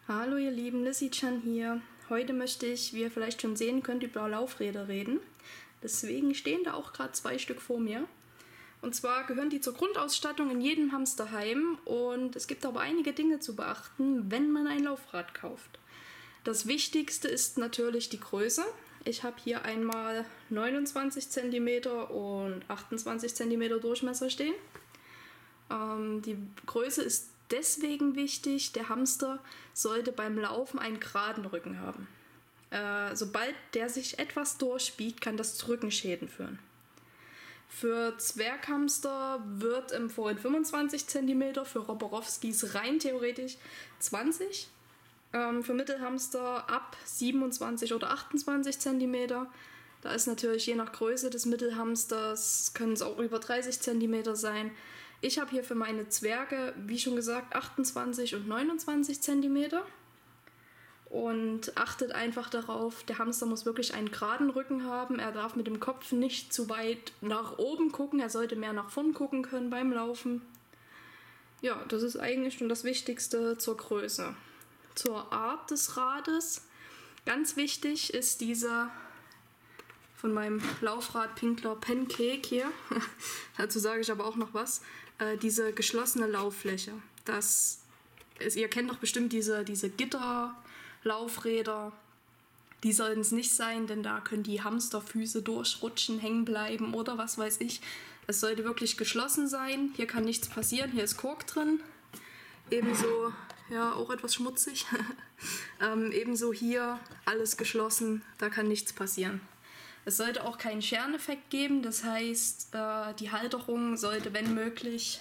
Hallo ihr Lieben, Lissy-chan hier. Heute möchte ich, wie ihr vielleicht schon sehen könnt, über Laufräder reden. Deswegen stehen da auch gerade 2 Stück vor mir. Und zwar gehören die zur Grundausstattung in jedem Hamsterheim und es gibt aber einige Dinge zu beachten, wenn man ein Laufrad kauft. Das Wichtigste ist natürlich die Größe. Ich habe hier einmal 29 cm und 28 cm Durchmesser stehen. Die Größe ist deswegen wichtig, der Hamster sollte beim Laufen einen geraden Rücken haben. Sobald der sich etwas durchbiegt, kann das zu Rückenschäden führen. Für Zwerghamster wird empfohlen 25 cm, für Roborowskis rein theoretisch 20 für Mittelhamster ab 27 oder 28 cm. Da ist natürlich je nach Größe des Mittelhamsters, können es auch über 30 cm sein. Ich habe hier für meine Zwerge, wie schon gesagt, 28 und 29 cm. Und achtet einfach darauf, der Hamster muss wirklich einen geraden Rücken haben. Er darf mit dem Kopf nicht zu weit nach oben gucken. Er sollte mehr nach vorn gucken können beim Laufen. Ja, das ist eigentlich schon das Wichtigste zur Größe. Zur Art des Rades. Ganz wichtig ist diese von meinem Laufrad Pinkler Pancake hier. Dazu sage ich aber auch noch was. Diese geschlossene Lauffläche. Ihr kennt doch bestimmt diese Gitterlaufräder. Die sollten es nicht sein, denn da können die Hamsterfüße durchrutschen, hängen bleiben oder was weiß ich. Es sollte wirklich geschlossen sein. Hier kann nichts passieren. Hier ist Kork drin. Ebenso, ja, auch etwas schmutzig. Ebenso hier alles geschlossen. Da kann nichts passieren. Es sollte auch keinen Schereneffekt geben, das heißt, die Halterung sollte, wenn möglich,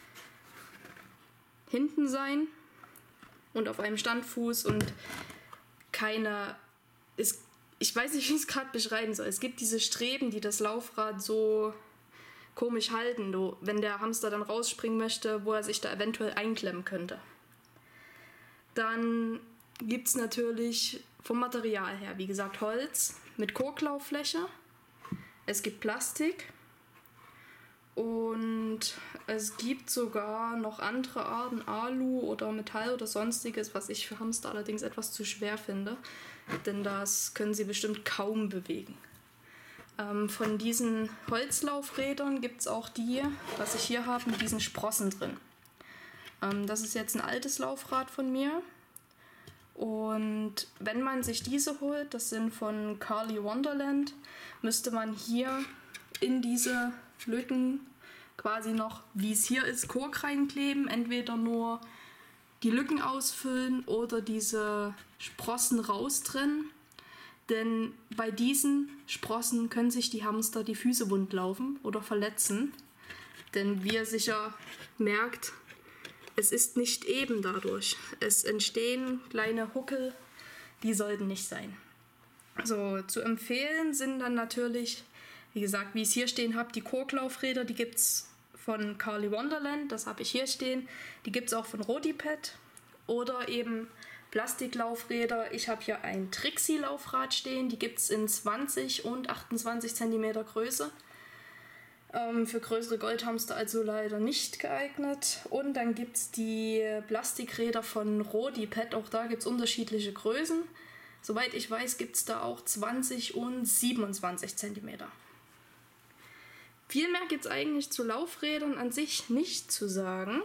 hinten sein und auf einem Standfuß und ich weiß nicht, wie ich es gerade beschreiben soll. Es gibt diese Streben, die das Laufrad so komisch halten, wenn der Hamster dann rausspringen möchte, wo er sich da eventuell einklemmen könnte. Dann gibt es natürlich vom Material her, wie gesagt, Holz mit Korklauffläche. Es gibt Plastik und es gibt sogar noch andere Arten, Alu oder Metall oder sonstiges, was ich für Hamster allerdings etwas zu schwer finde, denn das können sie bestimmt kaum bewegen. Von diesen Holzlaufrädern gibt es auch die, was ich hier habe, mit diesen Sprossen drin. Das ist jetzt ein altes Laufrad von mir. Und wenn man sich diese holt, das sind von Carly Wonderland, müsste man hier in diese Lücken quasi noch, wie es hier ist, Kork reinkleben. Entweder nur die Lücken ausfüllen oder diese Sprossen raustrennen. Denn bei diesen Sprossen können sich die Hamster die Füße wund laufen oder verletzen. Denn wie ihr sicher merkt, es ist nicht eben dadurch. Es entstehen kleine Huckel, die sollten nicht sein. So, zu empfehlen sind dann natürlich, wie gesagt, wie ich es hier stehen habe, die Korklaufräder, die gibt es von Carly Wonderland, das habe ich hier stehen. Die gibt es auch von Rodipet oder eben Plastiklaufräder. Ich habe hier ein Trixie-Laufrad stehen, die gibt es in 20 und 28 cm Größe. Für größere Goldhamster also leider nicht geeignet. Und dann gibt es die Plastikräder von Rodipet, auch da gibt es unterschiedliche Größen. Soweit ich weiß, gibt es da auch 20 und 27 cm. Viel mehr gibt es eigentlich zu Laufrädern an sich nicht zu sagen.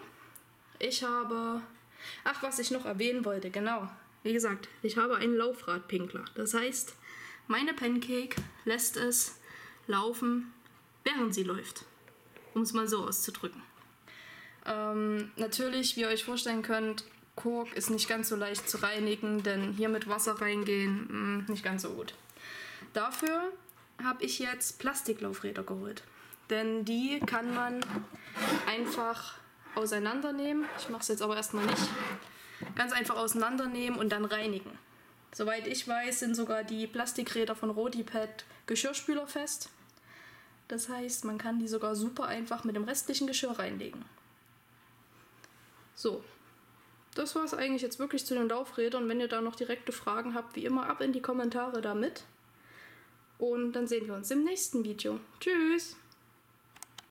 Was ich noch erwähnen wollte, genau. Wie gesagt, ich habe einen Laufradpinkler. Das heißt, meine Pancake lässt es laufen, während sie läuft, um es mal so auszudrücken. Natürlich, wie ihr euch vorstellen könnt, Kork ist nicht ganz so leicht zu reinigen, denn hier mit Wasser reingehen, nicht ganz so gut. Dafür habe ich jetzt Plastiklaufräder geholt, denn die kann man einfach auseinandernehmen. Ich mache es jetzt aber erstmal nicht. Ganz einfach auseinandernehmen und dann reinigen. Soweit ich weiß, sind sogar die Plastikräder von Rodipet geschirrspülerfest. Das heißt, man kann die sogar super einfach mit dem restlichen Geschirr reinlegen. So, das war es eigentlich jetzt wirklich zu den Laufrädern. Wenn ihr da noch direkte Fragen habt, wie immer ab in die Kommentare damit. Und dann sehen wir uns im nächsten Video. Tschüss!